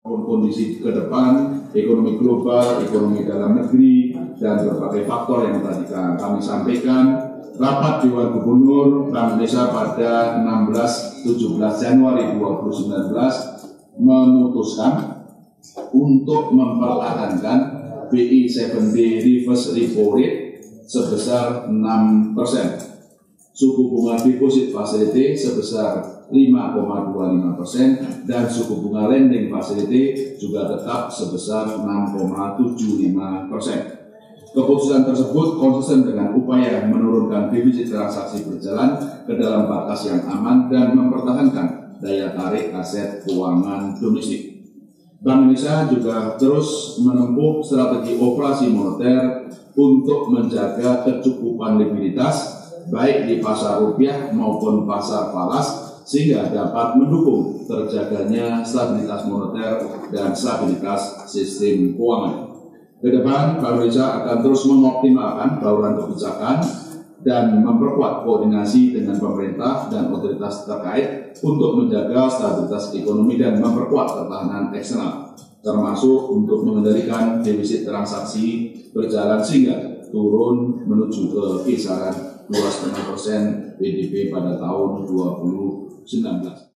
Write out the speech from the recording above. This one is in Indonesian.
kondisi ke depan, ekonomi global, ekonomi dalam negeri, dan berbagai faktor yang tadi kami sampaikan, rapat Dewan Gubernur Bank Indonesia pada 16-17 Januari 2019 memutuskan untuk mempertahankan BI 7D reverse repo rate sebesar 6%, suku bunga deposit facility sebesar 5,25%, dan suku bunga lending facility juga tetap sebesar 6,75%. Keputusan tersebut konsisten dengan upaya menurunkan defisit transaksi berjalan ke dalam batas yang aman dan mempertahankan daya tarik aset keuangan domestik. Bank Indonesia juga terus menempuh strategi operasi moneter untuk menjaga kecukupan likuiditas baik di pasar rupiah maupun pasar falas, sehingga dapat mendukung terjaganya stabilitas moneter dan stabilitas sistem keuangan. Ke depan, Bank Indonesia akan terus mengoptimalkan bauran kebijakan dan memperkuat koordinasi dengan pemerintah dan otoritas terkait untuk menjaga stabilitas ekonomi dan memperkuat ketahanan eksternal, termasuk untuk mengendalikan defisit transaksi berjalan sehingga turun menuju ke kisaran 2,5% PDB pada tahun 2019.